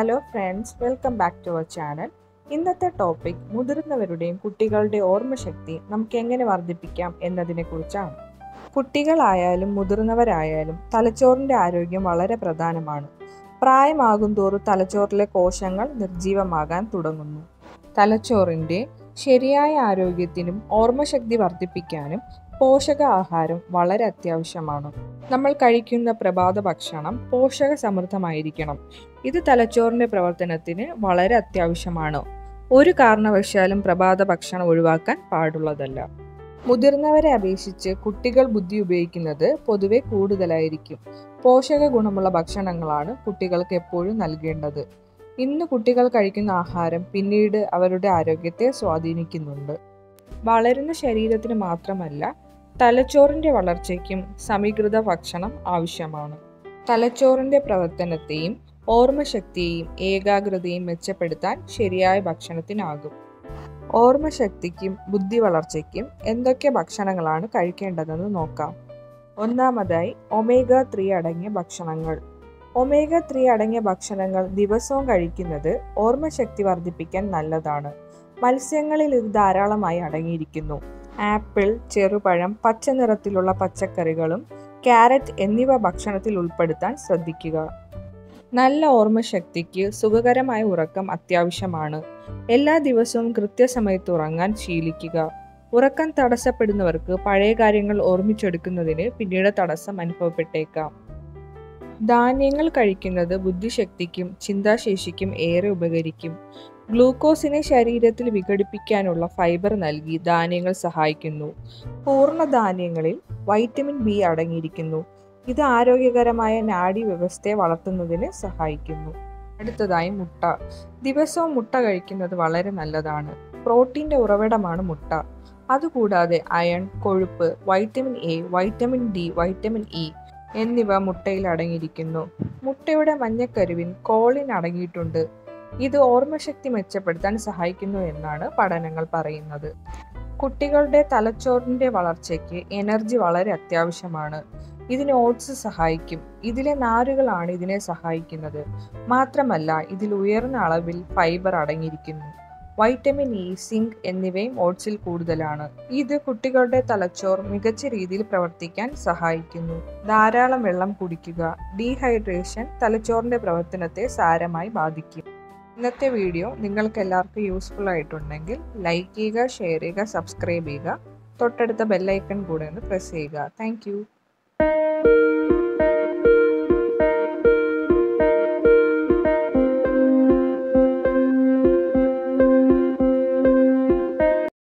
Hello friends, welcome back to our channel. ഇന്നത്തെ topic മുതിർന്നവരുടെയും കുട്ടികളുടെയും ഓർമ്മശക്തി നമുക്ക് എങ്ങനെ വർദ്ധിപ്പിക്കാം എന്നതിനെ കുറിച്ചാണ്. കുട്ടികളായാലും മുതിർന്നവരായാലും തലച്ചോറിൻ്റെ ആരോഗ്യം വളരെ പ്രധാനമാണ്. പ്രായമാകും തോറും തലച്ചോറിലെ കോശങ്ങൾ നിർജീവമാകാൻ തുടങ്ങുന്നു. തലച്ചോറിൻ്റെ ശരിയായ ആരോഗ്യത്തിനും ഓർമ്മശക്തി വർദ്ധിപ്പിക്കാനും പോഷകാഹാരം വളരെ അത്യാവശ്യമാണ്. നമ്മൾ കഴിക്കുന്ന പ്രഭാത ഭക്ഷണം പോഷക സമൃദ്ധമായിരിക്കണം. ഇത് തലച്ചോറിൻ്റെ പ്രവർത്തനത്തിന് വളരെ അത്യാവശ്യമാണ്. ഒരു കാരണവശാലും പ്രഭാത ഭക്ഷണം ഒഴിവാക്കാൻ പാടുള്ളതല്ല. മുതിർന്നവരെ അപേക്ഷിച്ച് കുട്ടികൾ ബുദ്ധി ഉപയോഗിക്കുന്നത് പൊതുവെ കൂടുതലായിരിക്കും. പോഷക ഗുണമുള്ള ഭക്ഷണങ്ങളാണ് കുട്ടികൾക്ക് എപ്പോഴും നൽകേണ്ടത്. ഇന്ന് കുട്ടികൾ കഴിക്കുന്ന ആഹാരം പിന്നീട് അവരുടെ ആരോഗ്യത്തെ സ്വാധീനിക്കുന്നുണ്ട്. വളരുന്ന ശരീരത്തിന് മാത്രമല്ല, തലച്ചോറിൻ്റെ വളർച്ചയ്ക്കും സമീകൃത ഭക്ഷണം ആവശ്യമാണ്. തലച്ചോറിൻ്റെ പ്രവർത്തനത്തെയും ഓർമ്മശക്തിയെയും ഏകാഗ്രതയും മെച്ചപ്പെടുത്താൻ ശരിയായ ഭക്ഷണത്തിനാകും. ഓർമ്മശക്തിക്കും ബുദ്ധി വളർച്ചയ്ക്കും എന്തൊക്കെ ഭക്ഷണങ്ങളാണ് കഴിക്കേണ്ടതെന്ന് നോക്കാം. ഒന്നാമതായി, ഒമേഗ 3 അടങ്ങിയ ഭക്ഷണങ്ങൾ. ഒമേഗ 3 അടങ്ങിയ ഭക്ഷണങ്ങൾ ദിവസവും കഴിക്കുന്നത് ഓർമ്മശക്തി വർദ്ധിപ്പിക്കാൻ നല്ലതാണ്. മത്സ്യങ്ങളിൽ ഇത് ധാരാളമായി അടങ്ങിയിരിക്കുന്നു. ആപ്പിൾ, ചെറുപഴം, പച്ച നിറത്തിലുള്ള പച്ചക്കറികളും ക്യാരറ്റ് എന്നിവ ഭക്ഷണത്തിൽ ഉൾപ്പെടുത്താൻ ശ്രദ്ധിക്കുക. നല്ല ഓർമ്മശക്തിക്ക് സുഖകരമായ ഉറക്കം അത്യാവശ്യമാണ്. എല്ലാ ദിവസവും കൃത്യസമയത്ത് ഉറങ്ങാൻ ശീലിക്കുക. ഉറക്കം തടസ്സപ്പെടുന്നവർക്ക് പഴയ കാര്യങ്ങൾ ഓർമ്മിച്ചെടുക്കുന്നതിന് പിന്നീട് തടസ്സം അനുഭവപ്പെട്ടേക്കാം. ധാന്യങ്ങൾ കഴിക്കുന്നത് ബുദ്ധിശക്തിക്കും ചിന്താശേഷിക്കും ഏറെ ഉപകരിക്കും. ഗ്ലൂക്കോസിനെ ശരീരത്തിൽ വിഘടിപ്പിക്കാനുള്ള ഫൈബർ നൽകി ധാന്യങ്ങൾ സഹായിക്കുന്നു. പൂർണ്ണ ധാന്യങ്ങളിൽ വൈറ്റമിൻ ബി അടങ്ങിയിരിക്കുന്നു. ഇത് ആരോഗ്യകരമായ നാഡീവ്യവസ്ഥയെ വളർത്തുന്നതിന് സഹായിക്കുന്നു. അടുത്തതായി, മുട്ട. ദിവസവും മുട്ട കഴിക്കുന്നത് വളരെ നല്ലതാണ്. പ്രോട്ടീൻ്റെ ഉറവിടമാണ് മുട്ട. അതുകൂടാതെ അയൺ, കൊഴുപ്പ്, vitamin A, vitamin D, vitamin E എന്നിവ മുട്ടയിൽ അടങ്ങിയിരിക്കുന്നു. മുട്ടയുടെ മഞ്ഞക്കരുവിൽ കോളിൻ അടങ്ങിയിട്ടുണ്ട്. ഇത് ഓർമ്മശക്തി മെച്ചപ്പെടുത്താൻ സഹായിക്കുന്നു എന്നാണ് പഠനങ്ങൾ പറയുന്നത്. കുട്ടികളുടെ തലച്ചോറിൻ്റെ വളർച്ചയ്ക്ക് എനർജി വളരെ അത്യാവശ്യമാണ്. ഇതിന് ഓട്സ് സഹായിക്കും. ഇതിലെ നാരുകളാണ് ഇതിനെ സഹായിക്കുന്നത്. മാത്രമല്ല, ഇതിൽ ഉയർന്ന അളവിൽ ഫൈബർ അടങ്ങിയിരിക്കുന്നു. വൈറ്റമിൻ ഇ, സിങ്ക് എന്നിവയും ഓട്സിൽ കൂടുതലാണ്. ഇത് കുട്ടികളുടെ തലച്ചോർ മികച്ച രീതിയിൽ പ്രവർത്തിക്കാൻ സഹായിക്കുന്നു. ധാരാളം വെള്ളം കുടിക്കുക. ഡീഹൈഡ്രേഷൻ തലച്ചോറിൻ്റെ പ്രവർത്തനത്തെ സാരമായി ബാധിക്കും. ഇന്നത്തെ വീഡിയോ നിങ്ങൾക്ക് എല്ലാവർക്കും യൂസ്ഫുൾ ആയിട്ടുണ്ടെങ്കിൽ ലൈക്ക് ചെയ്യുക, ഷെയർ ചെയ്യുക, സബ്സ്ക്രൈബ് ചെയ്യുക. തൊട്ടടുത്ത ബെല്ലൈക്കൺ കൂടെ ഒന്ന് പ്രസ് ചെയ്യുക. താങ്ക്